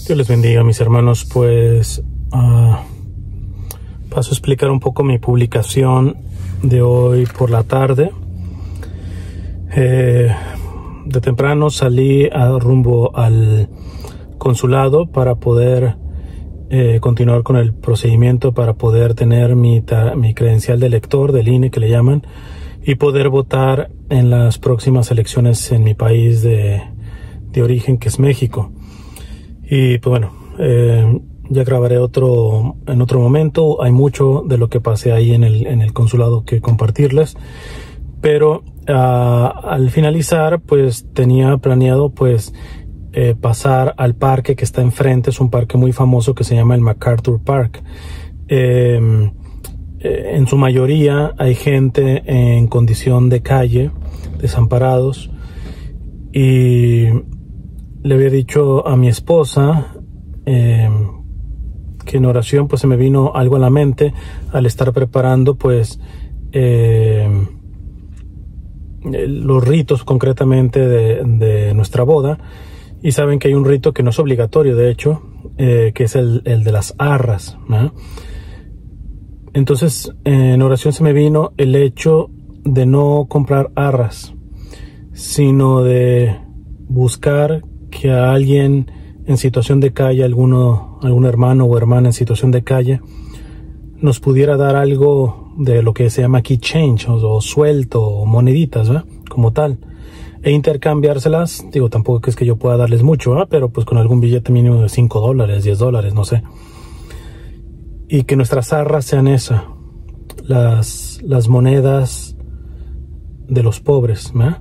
Dios les bendiga, mis hermanos. Pues paso a explicar un poco mi publicación de hoy por la tarde. De temprano salí rumbo al consulado para poder continuar con el procedimiento, para poder tener mi credencial de elector del INE, que le llaman, y poder votar en las próximas elecciones en mi país de origen, que es México. Y pues bueno, ya grabaré en otro momento. Hay mucho de lo que pasé ahí en el consulado que compartirles, pero al finalizar pues tenía planeado pues pasar al parque que está enfrente. Es un parque muy famoso que se llama el MacArthur Park. En su mayoría hay gente en condición de calle, desamparados, y le había dicho a mi esposa que en oración pues se me vino algo a la mente al estar preparando pues los ritos concretamente de nuestra boda. Y saben que hay un rito que no es obligatorio, de hecho, que es el de las arras, ¿no? Entonces en oración se me vino el hecho de no comprar arras, sino de buscar que a alguien en situación de calle, algún hermano o hermana en situación de calle, nos pudiera dar algo de lo que se llama aquí change, o suelto, o moneditas, ¿verdad? Como tal, e intercambiárselas. Digo, tampoco es que yo pueda darles mucho, ¿verdad? Pero pues con algún billete mínimo de $5, $10, no sé. Y que nuestras arras sean las monedas de los pobres, ¿verdad?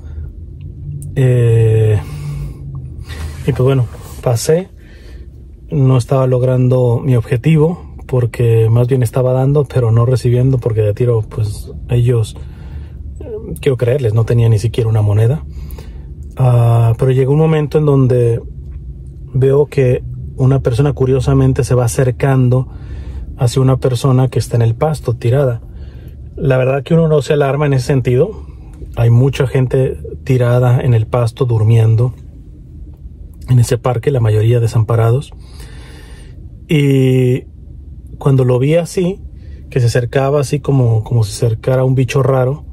Y pues bueno, pasé, no estaba logrando mi objetivo, porque más bien estaba dando, pero no recibiendo, porque de tiro, pues ellos, quiero creerles, no tenía ni siquiera una moneda. Pero llegó un momento en donde veo que una persona curiosamente se va acercando hacia una persona que está en el pasto, tirada. La verdad que uno no se alarma en ese sentido. Hay mucha gente tirada en el pasto, durmiendo en ese parque, la mayoría desamparados. Y cuando lo vi así, que se acercaba así como si se acercara un bicho raro,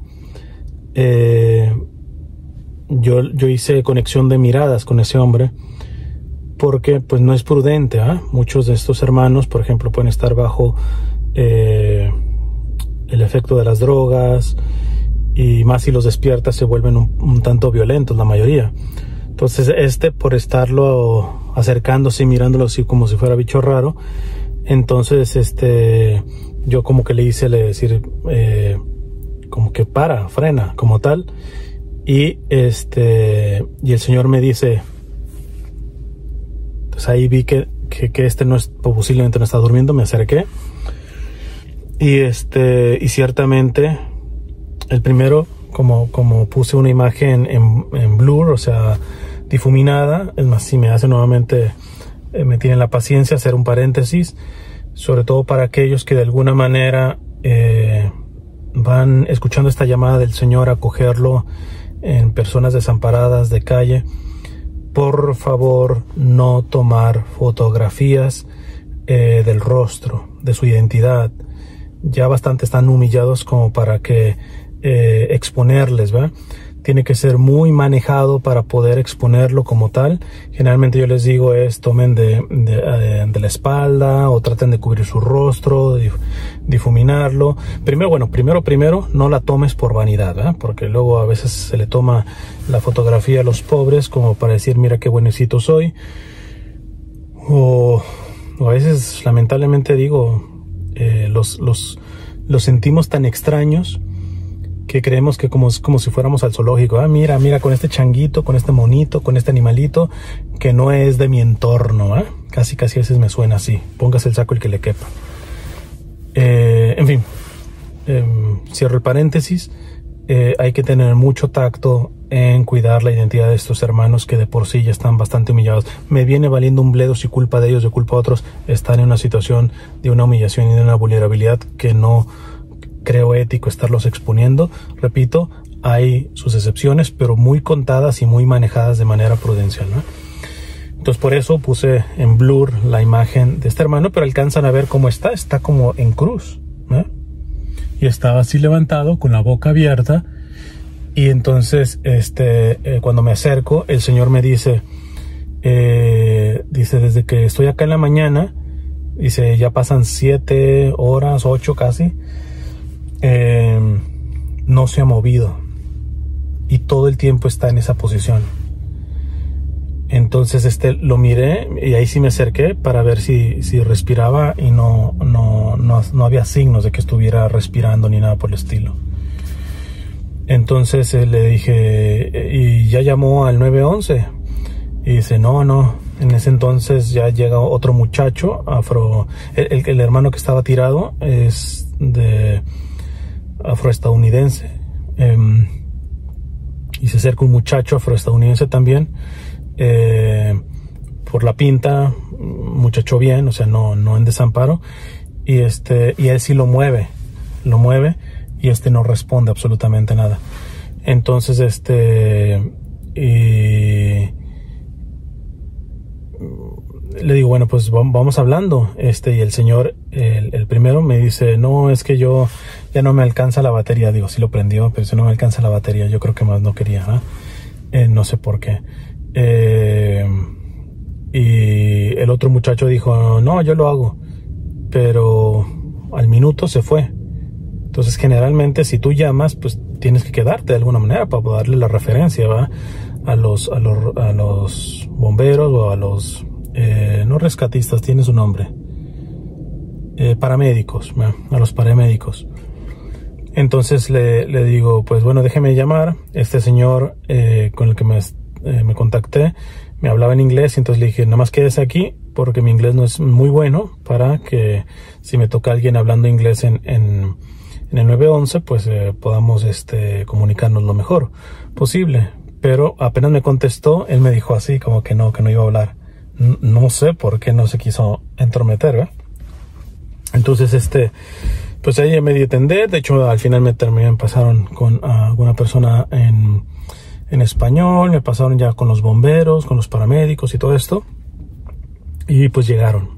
yo hice conexión de miradas con ese hombre, porque pues no es prudente, ¿eh? Muchos de estos hermanos, por ejemplo, pueden estar bajo el efecto de las drogas, y más si los despiertas se vuelven un tanto violentos, la mayoría. Entonces por estarlo acercándose y mirándolo así como si fuera bicho raro, entonces yo como que le hice decir como que frena como tal, y el Señor me dice, pues ahí vi que no es, posiblemente no está durmiendo. Me acerqué y ciertamente el primero, como puse una imagen en blur, o sea, difuminada. Es más, si me hace nuevamente, me tienen la paciencia hacer un paréntesis, sobre todo para aquellos que de alguna manera van escuchando esta llamada del Señor a acogerlo en personas desamparadas de calle. Por favor, no tomar fotografías del rostro, de su identidad. Ya bastante están humillados como para que exponerles, ¿verdad? Tiene que ser muy manejado para poder exponerlo como tal. Generalmente yo les digo tomen de la espalda, o traten de cubrir su rostro, difuminarlo. Primero, no la tomes por vanidad, ¿eh? Porque luego a veces se le toma la fotografía a los pobres como para decir, mira qué buenecito soy. O a veces, lamentablemente digo, los sentimos tan extraños que creemos que como si fuéramos al zoológico. Mira, con este changuito, con este monito, con este animalito que no es de mi entorno, ¿eh? Casi a veces me suena así. Póngase el saco el que le quepa. En fin, cierro el paréntesis. Hay que tener mucho tacto en cuidar la identidad de estos hermanos que de por sí ya están bastante humillados. Me viene valiendo un bledo si culpa de ellos, de culpa de otros. Están en una situación de una humillación y de una vulnerabilidad que no creo ético estarlos exponiendo. Repito, hay sus excepciones, pero muy contadas y muy manejadas de manera prudencial, ¿no? Entonces por eso puse en blur la imagen de este hermano, pero alcanzan a ver cómo está como en cruz, ¿no? Y estaba así levantado con la boca abierta. Y entonces cuando me acerco, el Señor me dice, desde que estoy acá en la mañana, dice, ya pasan 7 horas, 8 casi, no se ha movido y todo el tiempo está en esa posición. Entonces lo miré y ahí sí me acerqué para ver si respiraba, y no había signos de que estuviera respirando ni nada por el estilo. Entonces le dije, ¿y ya llamó al 911? Y dice, no. En ese entonces ya llega otro muchacho el hermano que estaba tirado es de afroestadounidense, y se acerca un muchacho afroestadounidense también, por la pinta, muchacho bien, o sea, no en desamparo, y él sí lo mueve, y no responde absolutamente nada. Entonces le digo, bueno, pues vamos hablando, y el señor, el primero me dice, no, es que yo ya no me alcanza la batería. Digo, sí lo prendió, pero si no me alcanza la batería, yo creo que más no quería, no sé por qué. Y el otro muchacho dijo, no, yo lo hago, pero al minuto se fue. Entonces generalmente si tú llamas, pues tienes que quedarte de alguna manera para darle la referencia, ¿va? A los bomberos o a los no rescatistas, tiene su nombre, paramédicos, ¿va? A los paramédicos. Entonces le digo, pues bueno, déjeme llamar. Este señor con el que me contacté me hablaba en inglés, y entonces le dije, nada más quédese aquí porque mi inglés no es muy bueno, para que si me toca alguien hablando inglés en el 911, pues podamos comunicarnos lo mejor posible. Pero apenas me contestó, él me dijo así, como que no iba a hablar. No sé por qué no se quiso entrometer, ¿verdad? Entonces, pues ahí me di a entender. De hecho, al final me pasaron con alguna persona en español, me pasaron ya con los bomberos, con los paramédicos y todo esto. Y pues llegaron.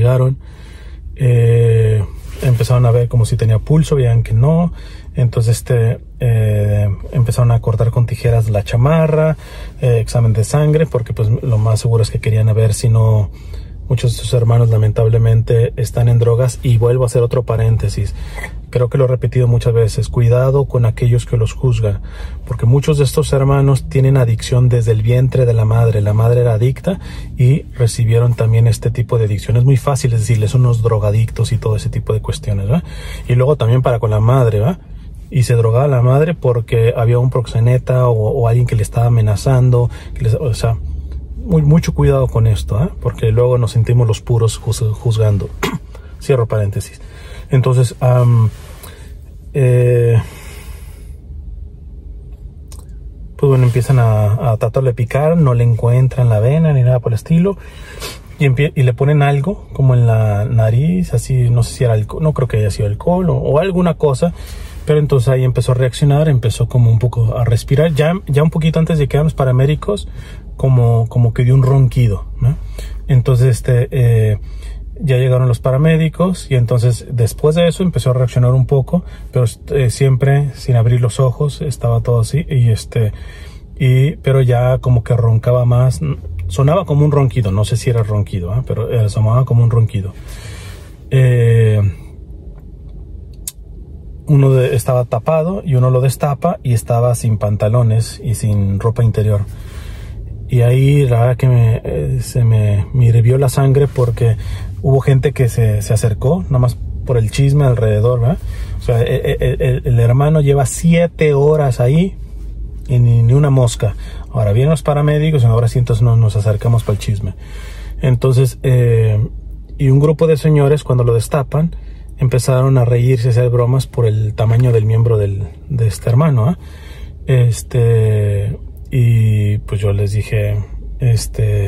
Empezaron a ver como si tenía pulso, veían que no. Entonces empezaron a cortar con tijeras la chamarra, examen de sangre, porque pues lo más seguro es que querían ver si no, muchos de sus hermanos lamentablemente están en drogas. Y vuelvo a hacer otro paréntesis, creo que lo he repetido muchas veces, cuidado con aquellos que los juzgan, porque muchos de estos hermanos tienen adicción desde el vientre de la madre era adicta y recibieron también este tipo de adicción. Es muy fácil decirles, son unos drogadictos y todo ese tipo de cuestiones, ¿va? Y luego también para con la madre, ¿va? Y se drogaba la madre porque había un proxeneta o alguien que le estaba amenazando, o sea, mucho cuidado con esto, porque luego nos sentimos los puros juzgando. Cierro paréntesis. Entonces, pues bueno, empiezan a tratar de picar, no le encuentran la vena ni nada por el estilo, y le ponen algo como en la nariz, así, no sé si era alcohol, no creo que haya sido alcohol o alguna cosa. Pero entonces ahí empezó a reaccionar, empezó como un poco a respirar, ya un poquito antes de que llegaran los paramédicos, como que dio un ronquido, ¿no? Entonces ya llegaron los paramédicos, y entonces después de eso empezó a reaccionar un poco, pero siempre sin abrir los ojos, estaba todo así, pero ya como que roncaba más, sonaba como un ronquido, no sé si era ronquido, pero sonaba como un ronquido. Uno estaba tapado y uno lo destapa y estaba sin pantalones y sin ropa interior. Y ahí la verdad que me hirvió la sangre, porque hubo gente que se acercó nada más por el chisme alrededor, ¿verdad? O sea, el hermano lleva 7 horas ahí y ni una mosca. Ahora vienen los paramédicos y ahora sí entonces nos acercamos para el chisme. Entonces, y un grupo de señores, cuando lo destapan, empezaron a reírse, a hacer bromas por el tamaño del miembro de este hermano, y pues yo les dije, pues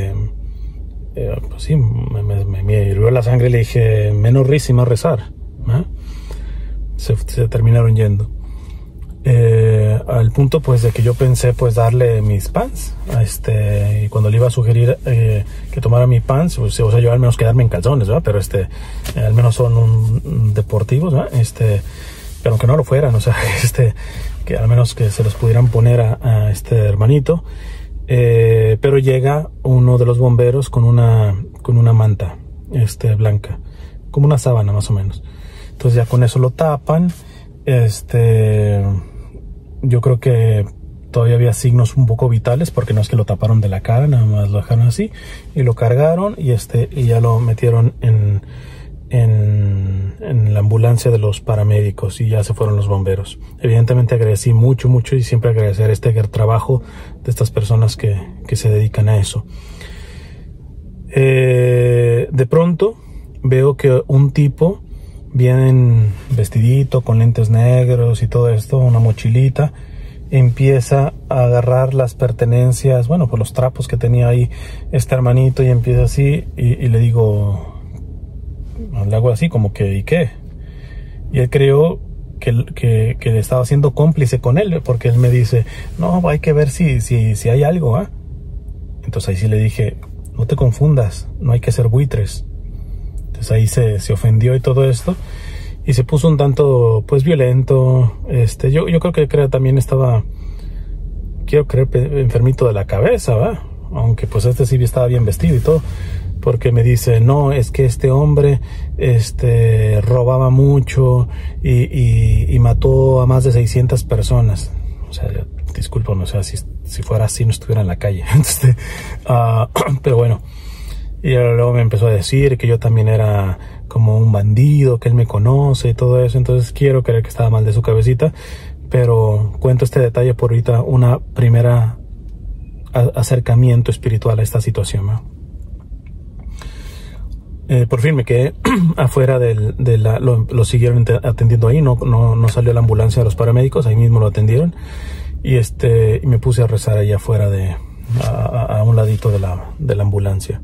sí, me hirvió la sangre, y le dije, menos risa y más rezar, se terminaron yendo. Al punto pues de que yo pensé pues darle mis pants, y cuando le iba a sugerir que tomara mi pants, pues, o sea, yo al menos quedarme en calzones, ¿verdad? Pero al menos son deportivos, ¿verdad? Pero aunque no lo fueran, o sea, que al menos que se los pudieran poner a este hermanito. Pero llega uno de los bomberos con una manta blanca, como una sábana más o menos. Entonces ya con eso lo tapan. Yo creo que todavía había signos un poco vitales, porque no es que lo taparon de la cara, nada más lo dejaron así y lo cargaron y ya lo metieron en la ambulancia de los paramédicos, y ya se fueron los bomberos. Evidentemente agradecí mucho y siempre agradecer el trabajo de estas personas que se dedican a eso. De pronto veo que un tipo viene vestidito con lentes negros y todo esto, una mochilita, empieza a agarrar las pertenencias, bueno, pues los trapos que tenía ahí este hermanito, y empieza así, y le digo, le hago así como que, ¿y qué? Y él creyó que estaba siendo cómplice con él, porque él me dice, no, hay que ver si hay algo, ¿ah? Entonces ahí sí le dije, no te confundas, no hay que ser buitres. Entonces ahí se ofendió y todo esto, y se puso un tanto pues violento. Yo creo que también estaba, quiero creer, enfermito de la cabeza, ¿va? Aunque pues sí estaba bien vestido y todo, porque me dice, no, es que este hombre robaba mucho y mató a más de 600 personas. O sea, disculpa, no sé, si fuera así no estuviera en la calle. Pero bueno. Y luego me empezó a decir que yo también era como un bandido, que él me conoce y todo eso. Entonces quiero creer que estaba mal de su cabecita, pero cuento este detalle por ahorita, una primera acercamiento espiritual a esta situación, ¿no? Por fin me quedé afuera lo siguieron atendiendo ahí, no salió la ambulancia de los paramédicos, ahí mismo lo atendieron, y me puse a rezar ahí afuera a un ladito de la ambulancia.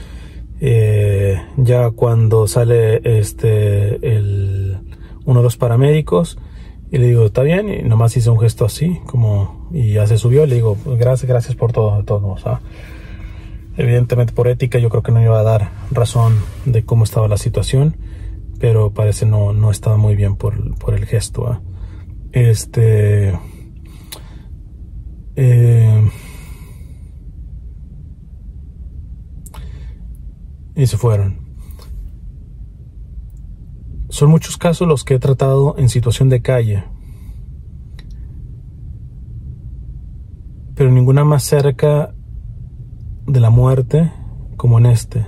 Ya cuando sale uno de los paramédicos, y le digo, ¿está bien? Y nomás hizo un gesto así, y ya se subió. Le digo, gracias por todo, de todos modos, ¿ah? Evidentemente por ética yo creo que no iba a dar razón de cómo estaba la situación, pero parece no estaba muy bien por el gesto, ¿ah? Y se fueron. Son muchos casos los que he tratado en situación de calle, pero ninguna más cerca de la muerte como en este.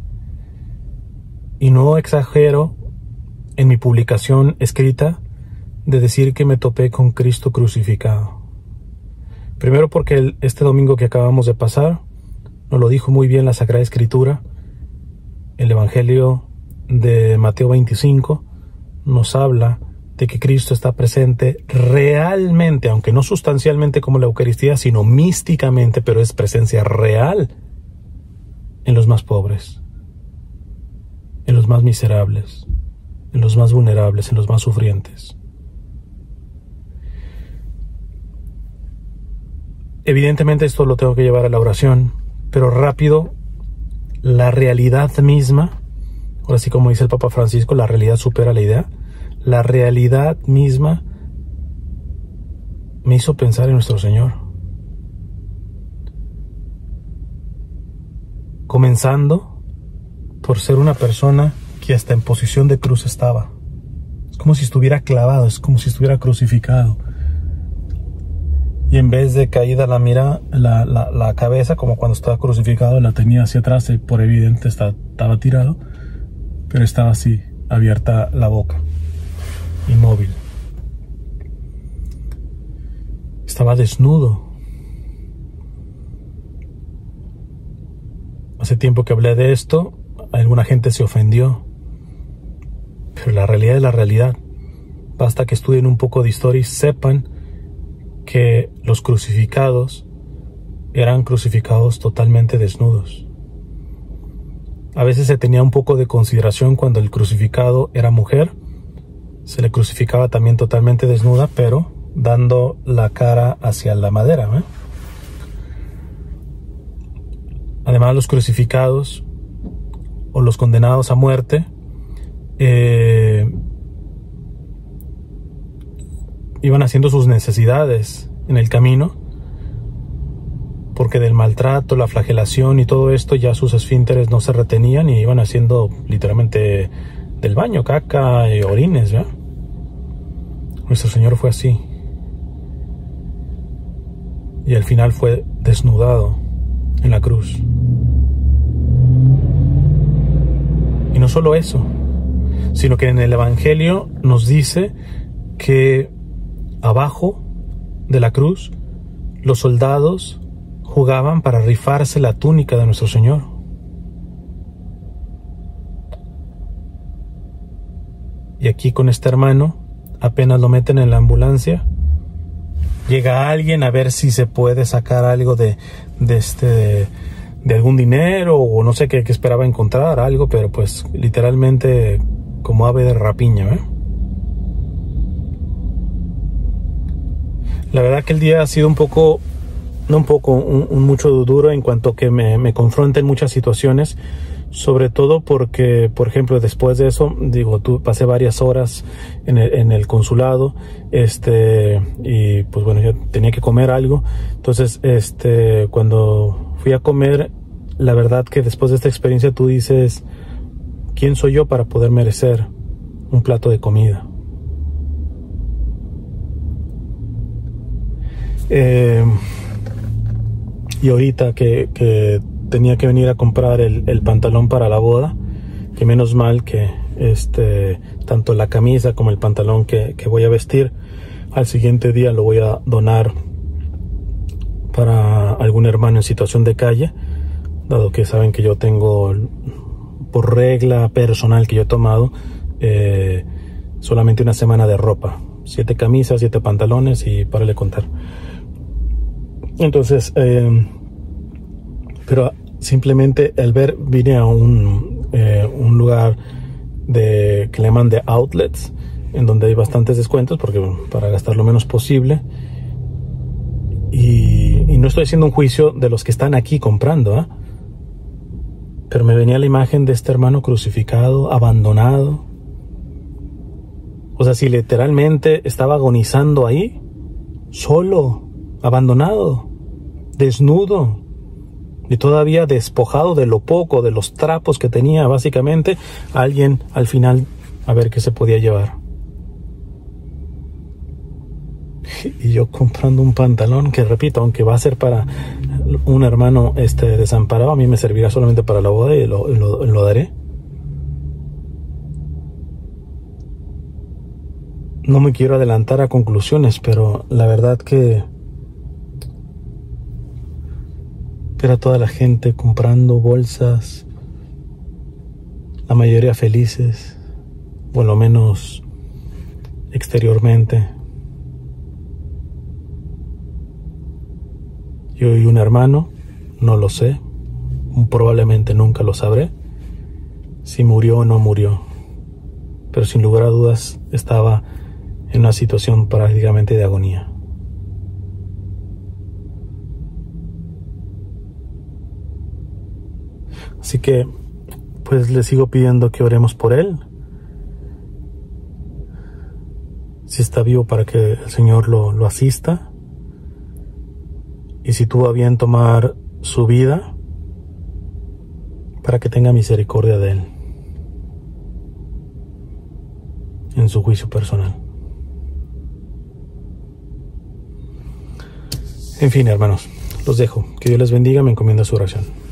Y no exagero en mi publicación escrita de decir que me topé con Cristo crucificado. Primero porque este domingo que acabamos de pasar nos lo dijo muy bien la Sagrada Escritura. El Evangelio de Mateo 25 nos habla de que Cristo está presente realmente, aunque no sustancialmente como la Eucaristía, sino místicamente, pero es presencia real en los más pobres, en los más miserables, en los más vulnerables, en los más sufrientes. Evidentemente esto lo tengo que llevar a la oración, pero rápido, la realidad misma, ahora sí como dice el Papa Francisco, la realidad supera la idea. La realidad misma me hizo pensar en nuestro Señor. Comenzando por ser una persona que hasta en posición de cruz estaba. Es como si estuviera clavado, es como si estuviera crucificado. Y en vez de caída la cabeza, como cuando estaba crucificado, la tenía hacia atrás, y por evidente estaba tirado, pero estaba así, abierta la boca, inmóvil. Estaba desnudo. Hace tiempo que hablé de esto, alguna gente se ofendió, pero la realidad es la realidad. Basta que estudien un poco de historia y sepan que los crucificados eran crucificados totalmente desnudos. A veces se tenía un poco de consideración cuando el crucificado era mujer, se le crucificaba también totalmente desnuda, pero dando la cara hacia la madera, ¿eh? Además, los crucificados o los condenados a muerte iban haciendo sus necesidades en el camino, porque del maltrato, la flagelación y todo esto ya sus esfínteres no se retenían y iban haciendo literalmente del baño, caca y orines, ¿verdad? Nuestro Señor fue así. Y al final fue desnudado en la cruz. Y no solo eso, sino que en el Evangelio nos dice que abajo de la cruz los soldados jugaban para rifarse la túnica de nuestro Señor. Y aquí con este hermano, apenas lo meten en la ambulancia, llega alguien a ver si se puede sacar algo de algún dinero o no sé qué esperaba encontrar, algo, pero pues literalmente como ave de rapiña, ¿eh? La verdad que el día ha sido mucho duro en cuanto que me confronta en muchas situaciones, sobre todo porque, por ejemplo, después de eso, pasé varias horas en el consulado, y pues bueno, yo tenía que comer algo. Entonces, cuando fui a comer, la verdad que después de esta experiencia tú dices, ¿quién soy yo para poder merecer un plato de comida? Y ahorita que tenía que venir a comprar el pantalón para la boda, que menos mal que tanto la camisa como el pantalón que voy a vestir al siguiente día lo voy a donar para algún hermano en situación de calle, dado que saben que yo tengo, por regla personal que yo he tomado, solamente una semana de ropa, 7 camisas, 7 pantalones y párale contar. Entonces, pero simplemente vine a un lugar que le llaman de outlets, en donde hay bastantes descuentos, porque para gastar lo menos posible. Y no estoy haciendo un juicio de los que están aquí comprando, ¿eh? Pero me venía la imagen de este hermano crucificado, abandonado. O sea, si literalmente estaba agonizando ahí, solo, abandonado, desnudo, y todavía despojado de lo poco, de los trapos que tenía, básicamente, alguien al final a ver qué se podía llevar. Y yo comprando un pantalón que, repito, aunque va a ser para un hermano desamparado, a mí me servirá solamente para la boda y lo daré. No me quiero adelantar a conclusiones, pero la verdad que era toda la gente comprando bolsas, la mayoría felices, o lo menos exteriormente. Yo y un hermano, no lo sé, probablemente nunca lo sabré, si murió o no murió, pero sin lugar a dudas estaba en una situación prácticamente de agonía. Así que, pues le sigo pidiendo que oremos por él, si está vivo, para que el Señor lo asista, y si tuvo a bien tomar su vida, para que tenga misericordia de él en su juicio personal. En fin, hermanos, los dejo. Que Dios les bendiga, me encomienda su oración.